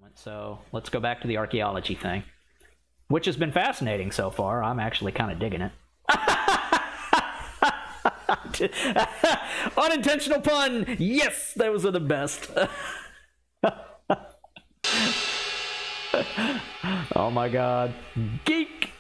So let's go back to the archaeology thing, which has been fascinating so far. I'm actually kind of digging it. Unintentional pun. Yes, those are the best. Oh my god. Geek.